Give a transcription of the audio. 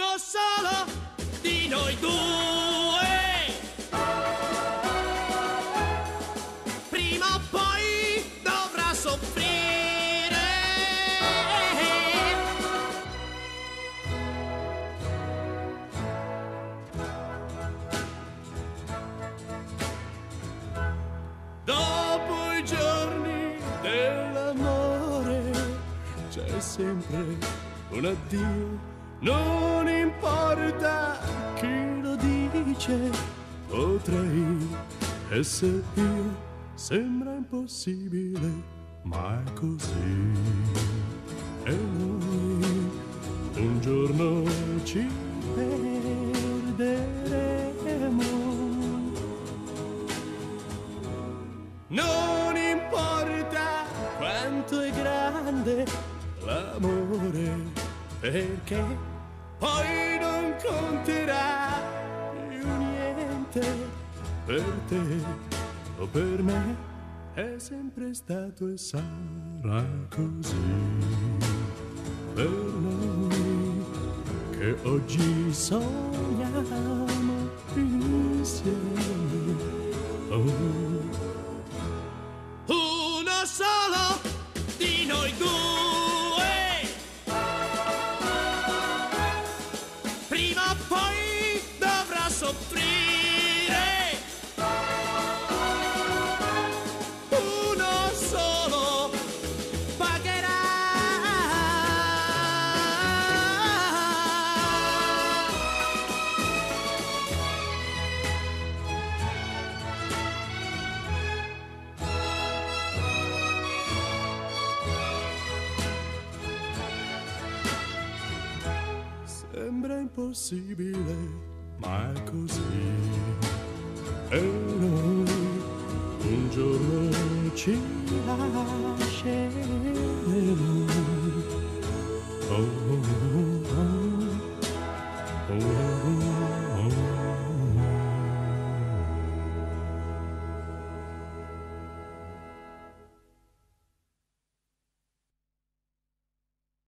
Uno solo di noi due, prima o poi dovrà soffrire. Dopo i giorni dell'amore c'è sempre un addio. Non importa chi lo dice, potrei essere io. Sembra impossibile, ma è così. E noi un giorno ci perderemo. Non importa quanto è grande l'amore, perché poi non conterà più niente. Per te o per me è sempre stato e sarà così. Per noi che oggi sogniamo insieme. Uno solo di noi due, prima o poi dovrà soffrire. Uno solo pagherà. Sembra impossibile, ma è così. E noi un giorno ci lasceremo. Oh.